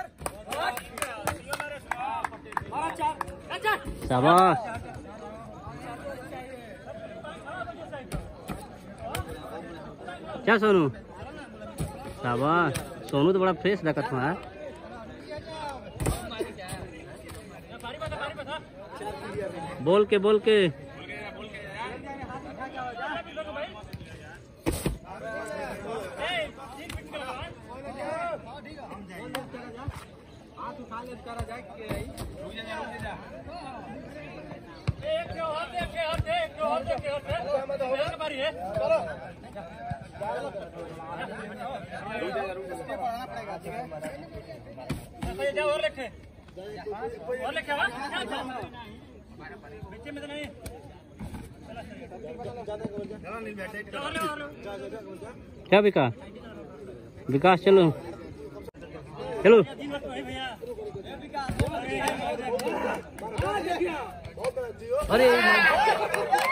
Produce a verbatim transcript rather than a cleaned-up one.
शाबाश। क्या सोनू? शाबाश। सोनू तो बड़ा फ्रेश लगत हुआ है। बोल के बोल के क्या विकास? विकास चलो चलो। अरे